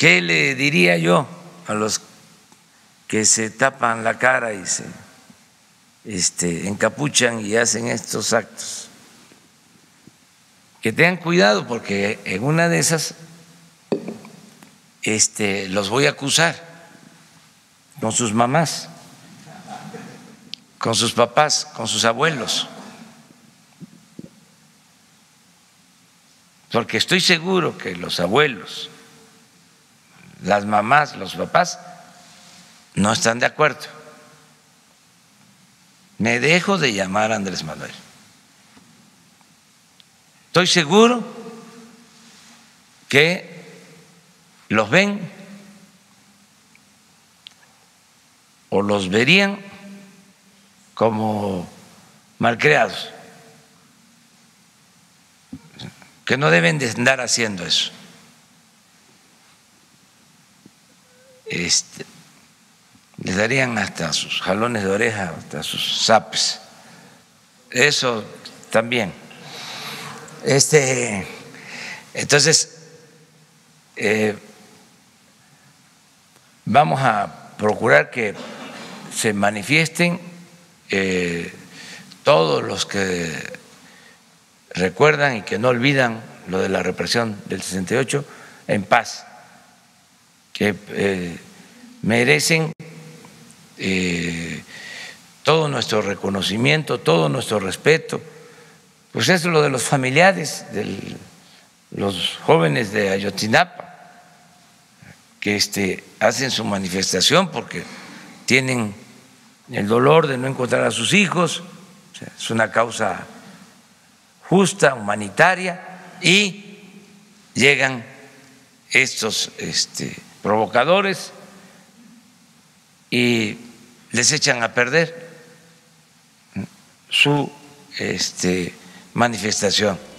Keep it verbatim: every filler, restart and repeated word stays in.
¿Qué le diría yo a los que se tapan la cara y se este, encapuchan y hacen estos actos? Que tengan cuidado, porque en una de esas este, los voy a acusar con sus mamás, con sus papás, con sus abuelos, porque estoy seguro que los abuelos, las mamás, los papás no están de acuerdo. Me dejo de llamar Andrés Manuel. Estoy seguro que los ven o los verían como malcriados, que no deben de andar haciendo eso. Este, les darían hasta sus jalones de oreja, hasta sus zapes. Eso también. Este, entonces, eh, vamos a procurar que se manifiesten eh, todos los que recuerdan y que no olvidan lo de la represión del sesenta y ocho en paz, que eh, merecen eh, todo nuestro reconocimiento, todo nuestro respeto. Pues eso es lo de los familiares de los jóvenes de Ayotzinapa, que este, hacen su manifestación porque tienen el dolor de no encontrar a sus hijos. O sea, es una causa justa, humanitaria, y llegan estos este, provocadores y les echan a perder su este, manifestación.